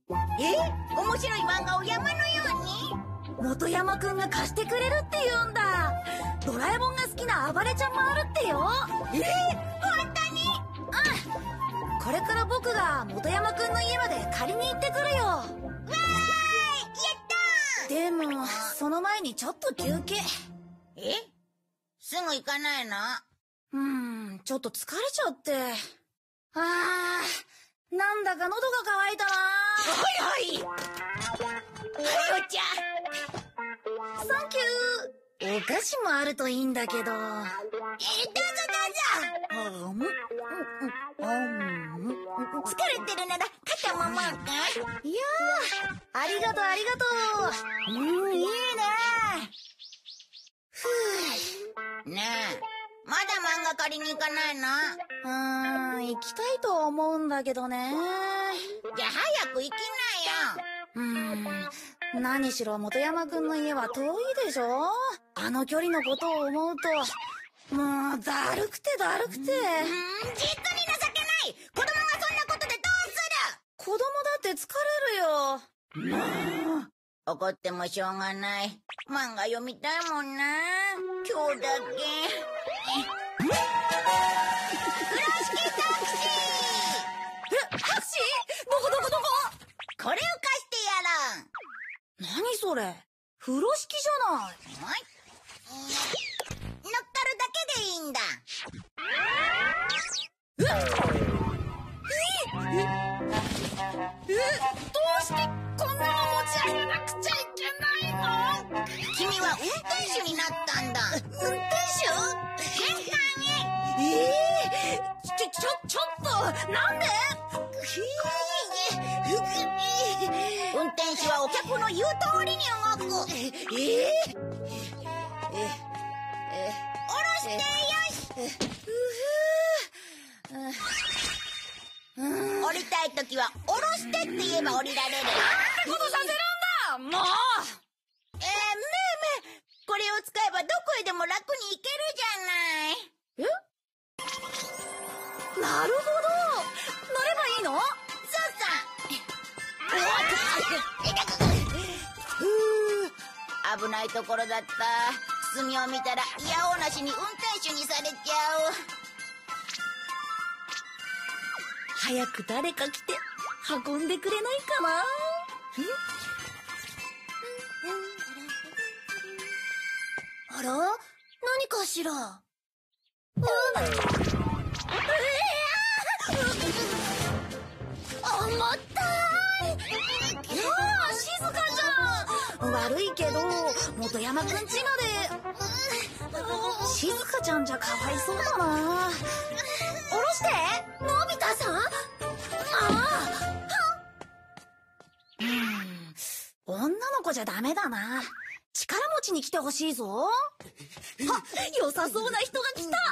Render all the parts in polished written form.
面白い漫画を山のように？ 元山くんが貸してくれるって言うんだ。ドラえもんが好きな暴れちゃんもあるってよ。 本当に？ うん。これから僕が元山くんの家まで借りに行ってくるよ。 わーい、やったー！ でも、その前にちょっと休憩。 すぐ行かないの？ ちょっと疲れちゃって。なんだか喉が渇いたな。 はいはい。はい、お茶。 サンキュー。お菓子もあるといいんだけど。 どうぞどうぞ。疲れてるなら肩ももうか？ いやー、ありがとうありがとう。 いいね。 ふぅ。ねえ、まだ漫画借りに行かないの？ 行きたいと思うんだけどね。 じゃあ早く行きなよ。 何しろ元山くんの家は遠いでしょ？あの距離のことを思うと、もうだるくてだるくて。 じっとに情けない！子供がそんなことでどうする？ 子供だって疲れるよ。 怒ってもしょうがない。漫画読みたいもんな。今日だけ。風呂敷タクシー！ タクシー？どここれを貸してやろう。 何それ？風呂敷じゃない。 乗っかるだけでいいんだ。 どうしてこんなの持ち上げなくちゃいけないの？ 君は運転手になったんだ。 運転手？ 玄関ちょっと、なんで？ 運転手はお客の言う通りに動く。下ろしてよし。降りたいときは下ろしてって言えば降りられる。 なんてことさせるんだ！もう！ めい、これを使えばどこへでも楽に行けるじゃない。 なるほど！乗ればいいの？ そう危ないところだった。進みを見たらいやおうなしに運転手にされちゃう。 早く誰か来て運んでくれないかな？あら？何かしら？重たい！いやあ、静かじゃん。悪いけど元山くん家まで。静かちゃんじゃかわいそうだな。下ろして！のび太さん？女の子じゃダメだな。力持ちに来てほしいぞ。良さそうな人が来た。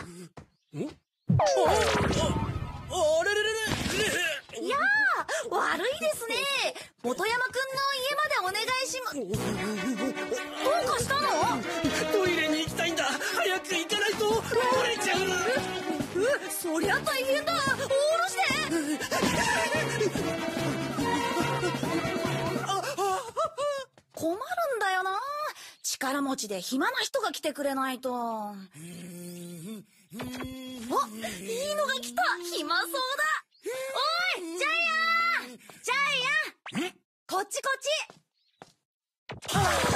あれれれれ。 いやー、悪いですね。元山くんの家までお願いしま。どうかしたの？ トイレに行きたいんだ。早く行かないと漏れちゃう。 そりゃ大変だ。下ろして。困るんだよな。力持ちで暇な人が来てくれないと。あ、いいのが来た。暇そうだ。おい、ジャイアン！ジャイアン！こっちこっち。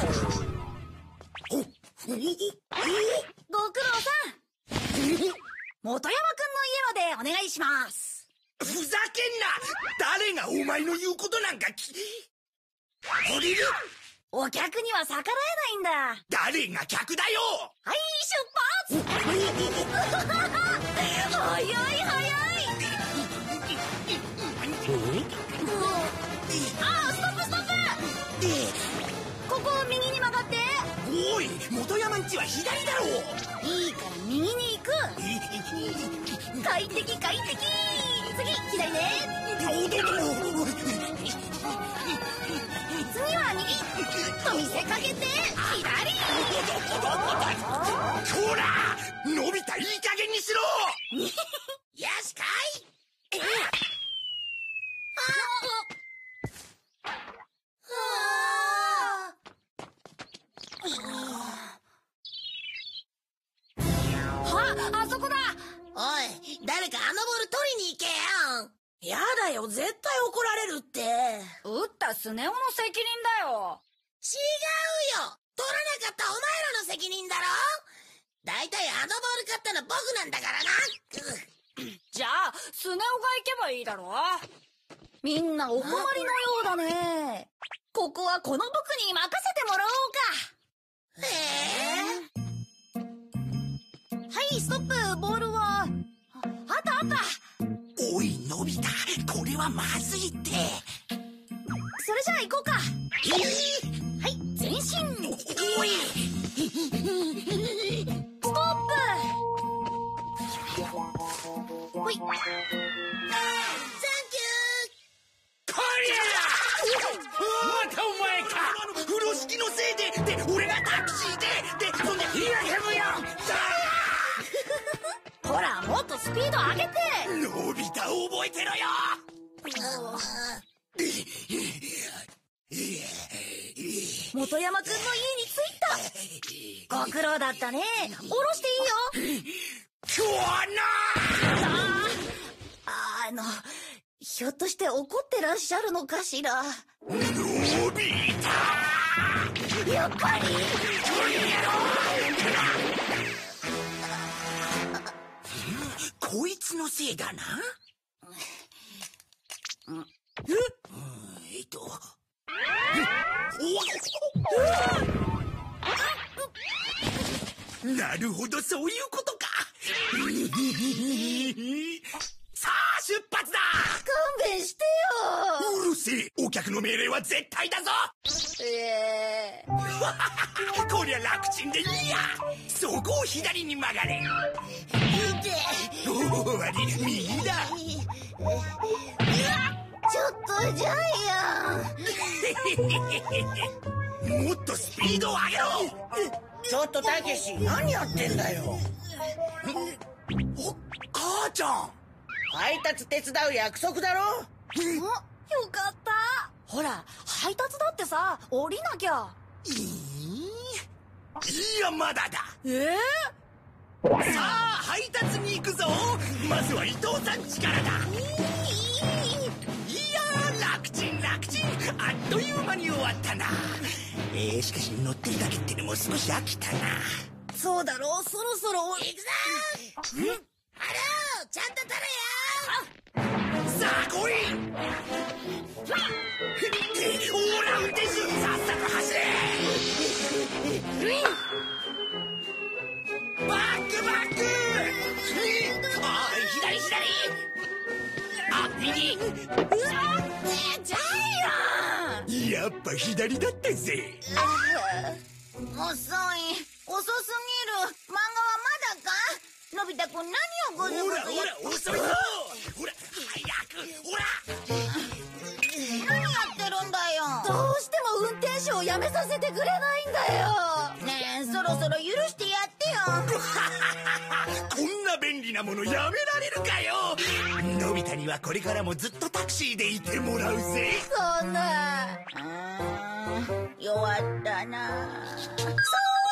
ご苦労さん。元山くんの家までお願いします。 ふざけんな！誰がお前の言うことなんか降りる！ お客には逆らえないんだ。 誰が客だよ！ はい、出発！早い早い！あ、ストップストップ！ここ右に曲がって。 おい、元山んちは左だろう。 いいから右に行く。快適快適。次左ね。次は右と見せかけて左。 こら！のび太、いい加減にしろ！ よしかい！ やだよ、絶対怒られるって。撃ったスネ夫の責任だよ。 違うよ。取らなかったお前らの責任だろ。だいたいあのボール買ったの僕なんだからな。 じゃあスネ夫が行けばいいだろ。みんなお困りのようだね。ここはこの僕に任せてもらおうか。はい、ストップ。ボールはあったあった。 おいのび太、これはまずいって。 それじゃあ行こうか。はい、前進。 おいストップ。ほい。 サンキュー。 こりゃまたお前か。風呂敷のせいで俺がタクシーでそんで火が煙むよ。 ほら、もっとスピード上げて。 のび太覚えてろよ。 本山くんの家に着いた。ご苦労だったね。降ろしていいよ。 今日はひょっとして怒ってらっしゃるのかしら。 のび太、 やっぱりこいつのせいだな。なるほど、そういうことか。さあ出発だ。 勘弁してよ。 うるせえ、お客の命令は絶対だぞ。こりゃ楽ちんでいいや。そこを左に曲がれ。終わり、右だ。 ちょっとジャイアン。 もっとスピードを上げろ。 ちょっとたけし、何やってんだよ。 お、母ちゃん。 配達手伝う約束だろ。 よかった。ほら、配達だってさ、降りなきゃ。 いや、まだだ。さあ配達に行くぞ。まずは伊藤さんちからだ。いや楽ちん楽ちん、あっという間に終わったな。しかし乗ってるだけってのも少し飽きたな。 そうだろう、そろそろ。 行くぞ。ハロー、ちゃんと取れよ。 さあ来い。オラ運転手、さっさと走れ。バックバック。左左。あ、右。 ジャイアン。 やっぱ左だったぜ。 遅い。遅すぎる。漫画はまだか？のび太くん何をごずごずや。 ほら遅いぞ。ほら早く。ほら。 何やってるんだよ。 どうしても運転手を辞めさせてくれないんだよ。 ねえ、そろそろ許してやってよ。 こんな便利なものやめられるかよ。のび太にはこれからもずっとタクシーでいてもらうぜ。 そんな。 弱ったな。そうだ。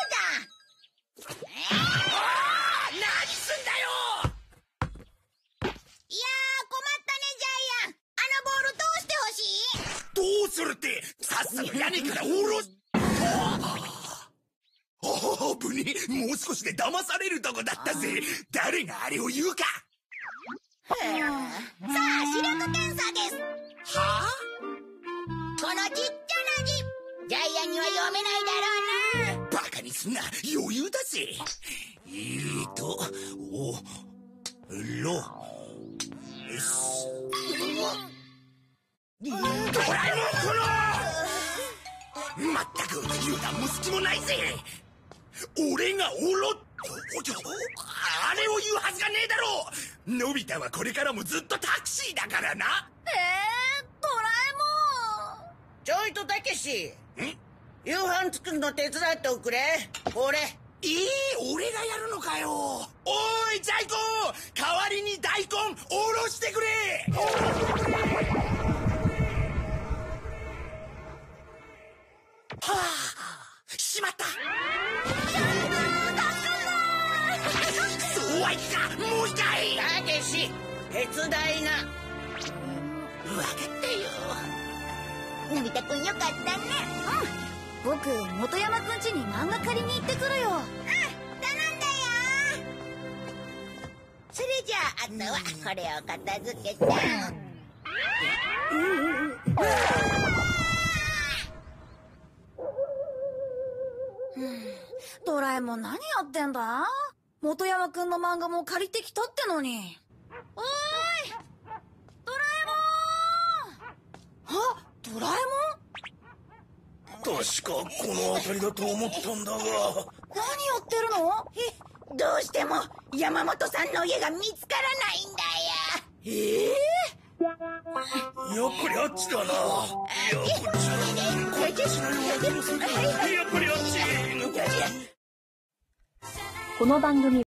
何すんだよ。 いやー、困ったね、ジャイアン。あのボールどうしてほしい？ どうするって、さっさと屋根から下ろす。ぶね、もう少しで騙されるとこだったぜ。誰があれを言うか。 さあ、視力検査です。 はあ？ このちっちゃな字、ジャイアンには読めないだろうな。 バカにすんな、余裕だぜ。ドラえもんまったく油断も隙もないぜ。俺があれを言うはずがねえだろう。のび太はこれからもずっとタクシーだからな。 ドラえもん。 ちょいとたけし。夕飯作るの手伝っておくれ。これ。 俺がやるのかよ。おいジャイ子、代わりに大根おろしてくれ。はあ、しまった。そうはいくか。もう一回。 たけし、手伝いな。 わかったよ。 のび太くんよかったね。 僕、本山くん家に漫画借りに行ってくるよ。 頼んだよ。 それじゃあ、あとはこれを片付けて。 ドラえもん何やってんだ？本山くんの漫画も借りてきたってのに。おーい！ドラえもん！あ、ドラえ確かこの辺りだと思ったんだが。 もん？何やってるの？ どうしても山本さんの家が見つからないんだよ。 やっぱりあっちだな。いや、こっちだ。こっちだよ。やっぱりあっち。 この番組